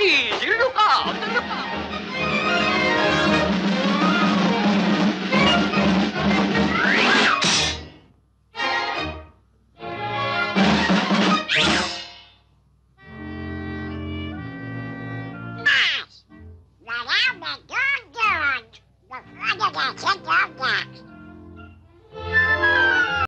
Sino ka? Sino ka? Wala na doon. Before you get hit